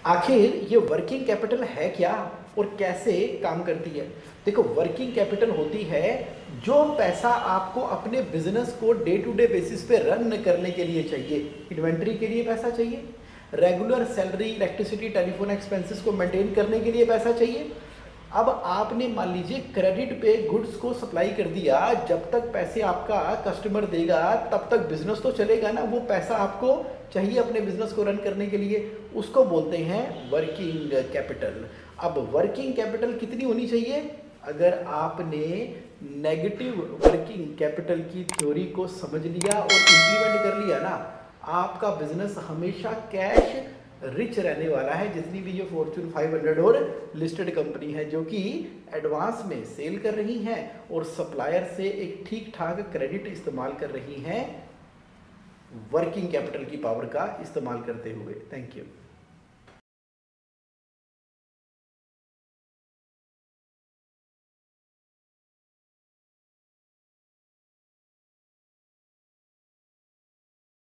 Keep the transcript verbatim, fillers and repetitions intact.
आखिर ये working capital है क्या और कैसे काम करती है? देखो, वर्किंग कैपिटल होती है जो पैसा आपको अपने बिजनेस को डे टू डे बेसिस पे रन करने के लिए चाहिए। इन्वेंट्री के लिए पैसा चाहिए, regular salary, electricity, telephone expenses को मेंटेन करने के लिए पैसा चाहिए। अब आपने मान लीजिए क्रेडिट पे गुड्स को सप्लाई कर दिया, जब तक पैसे आपका कस्टमर देगा तब तक बिजनेस तो चलेगा ना। वो पैसा आपको चाहिए अपने बिजनेस को रन करने के लिए, उसको बोलते हैं वर्किंग कैपिटल। अब वर्किंग कैपिटल कितनी होनी चाहिए? अगर आपने नेगेटिव वर्किंग कैपिटल की थ्योरी को समझ लिया और इम्प्लीमेंट कर लिया ना, आपका बिजनेस हमेशा कैश रिच रहने वाला है। जितनी भी ये फॉर्च्यून फाइव हंड्रेड और लिस्टेड कंपनी है जो कि एडवांस में सेल कर रही हैं और सप्लायर से एक ठीक ठाक क्रेडिट इस्तेमाल कर रही हैं, वर्किंग कैपिटल की पावर का इस्तेमाल करते हुए। Thank you.